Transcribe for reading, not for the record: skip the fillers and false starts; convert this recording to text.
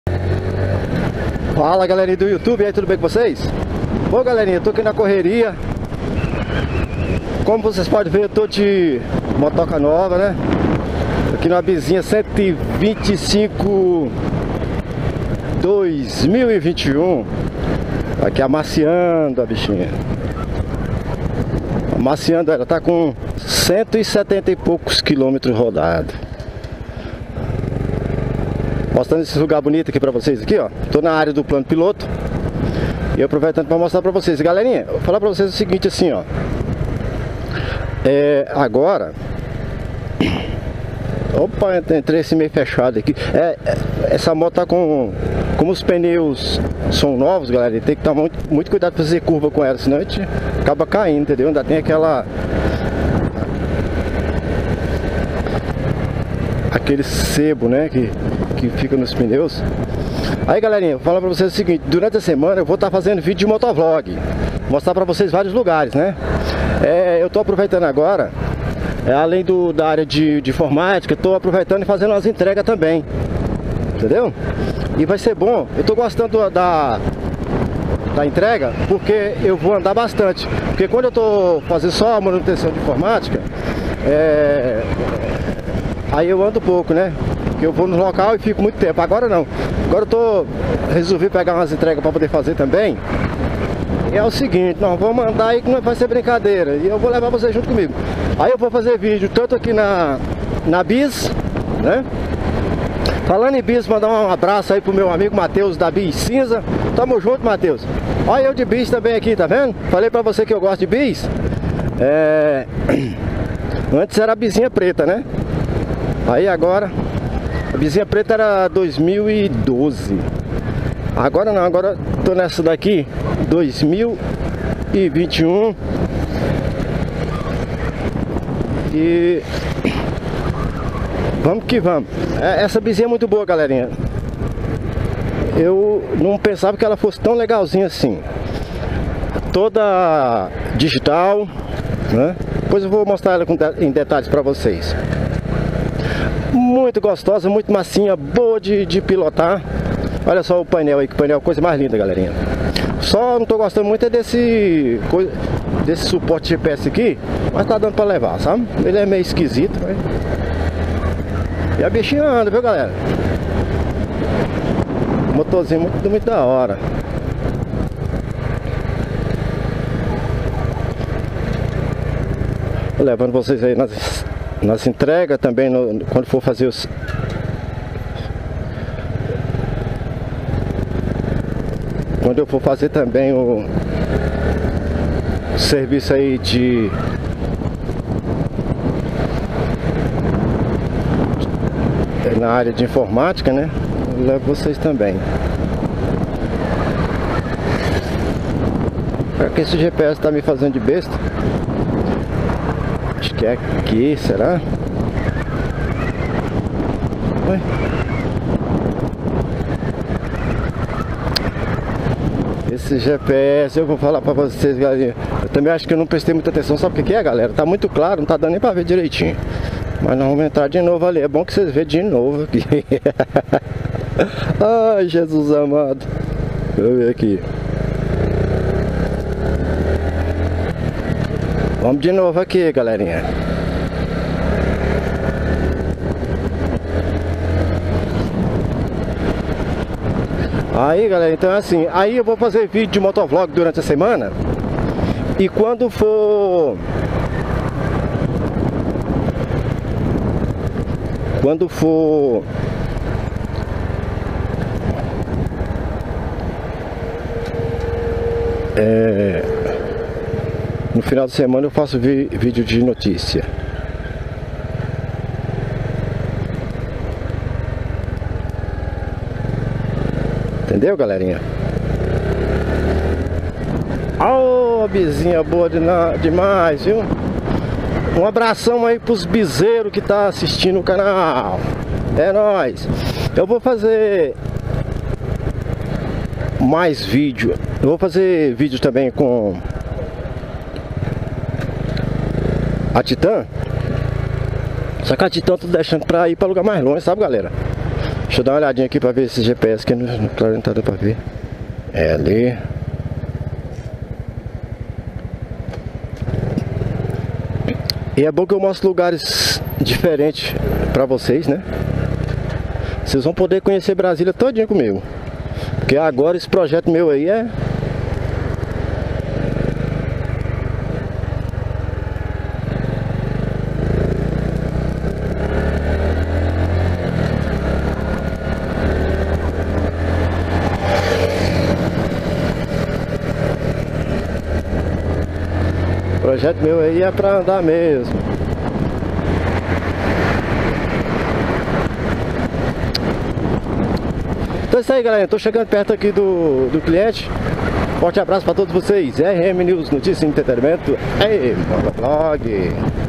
Fala, galerinha do YouTube, e aí, tudo bem com vocês? Bom, galerinha, eu tô aqui na correria. Como vocês podem ver, eu tô de motoca nova, né? Aqui numa Bizinha 125 2021. Aqui amaciando a bichinha. Amaciando, ela tá com 170 e poucos quilômetros rodados. Mostrando esse lugar bonito aqui pra vocês aqui, ó. Tô na área do plano piloto. E aproveitando pra mostrar pra vocês. Galerinha, vou falar pra vocês o seguinte assim, ó. Agora... Opa, entrei esse meio fechado aqui. Essa moto tá com... Como os pneus são novos, galera, tem que tomar muito cuidado pra fazer curva com ela, senão a gente acaba caindo, entendeu? Ainda tem aquele sebo, né, que fica nos pneus. Aí, galerinha, vou falar pra vocês o seguinte: durante a semana eu vou estar fazendo vídeo de motovlog, mostrar pra vocês vários lugares, né? Eu tô aproveitando agora, além da área de informática, tô aproveitando e fazendo umas entregas também, entendeu? E vai ser bom. Eu tô gostando da entrega, porque eu vou andar bastante. Porque quando eu tô fazendo só a manutenção de informática, aí eu ando pouco, né? Porque eu vou no local e fico muito tempo. Agora não. Agora eu resolvi pegar umas entregas para poder fazer também. E é o seguinte, nós vamos andar aí que não vai ser brincadeira. E eu vou levar vocês junto comigo. Aí eu vou fazer vídeo tanto aqui na Bis, né? Falando em Bis, mandar um abraço aí pro meu amigo Matheus da Bis Cinza. Tamo junto, Matheus. Olha eu de Bis também aqui, tá vendo? Falei pra você que eu gosto de Bis. Antes era a Bizinha preta, né? Aí agora a Bizinha preta era 2012. Agora não, agora tô nessa daqui 2021. E vamos que vamos. Essa Bizinha é muito boa, galerinha. Eu não pensava que ela fosse tão legalzinha assim. Toda digital, né? Depois eu vou mostrar ela em detalhes pra vocês. Muito gostosa, muito massinha, boa de pilotar. Olha só o painel aí, que painel, coisa mais linda, galerinha. Só não tô gostando muito desse suporte GPS aqui, mas tá dando pra levar, sabe? Ele é meio esquisito, né? E a bichinha anda, viu, galera? Motorzinho muito da hora. Tô levando vocês aí nas entregas também, quando for fazer quando eu for fazer também o serviço aí na área de informática, né? Eu levo vocês também. Será que esse GPS tá me fazendo de besta? Acho que é aqui, será? Oi. Esse GPS, eu vou falar pra vocês, galera. Eu também acho que eu não prestei muita atenção. Sabe o que é, galera? Tá muito claro, não tá dando nem pra ver direitinho. Mas nós vamos entrar de novo ali. É bom que vocês vejam de novo aqui. Ai, Jesus amado. Deixa eu ver aqui. Vamos de novo aqui, galerinha. Aí, galera, então é assim. Aí eu vou fazer vídeo de motovlog durante a semana. E quando for no final de semana eu faço vídeo de notícia. Entendeu, galerinha? Oh, Bizinha boa demais, viu? Um abração aí pros bizeiros que tá assistindo o canal. É nóis. Eu vou fazer mais vídeo. Eu vou fazer vídeo também com a Titan. Só que a Titan tô deixando pra ir pra lugar mais longe, sabe, galera? Deixa eu dar uma olhadinha aqui pra ver esse GPS que no claro não tá dando pra ver. É ali. E é bom que eu mostro lugares diferentes pra vocês, né? Vocês vão poder conhecer Brasília todinha comigo. Porque agora esse projeto meu aí é... O projeto meu aí é pra andar mesmo. Então é isso aí, galera. Tô chegando perto aqui do cliente. Forte abraço pra todos vocês. RM News, notícia e entretenimento. Ei, motovlog.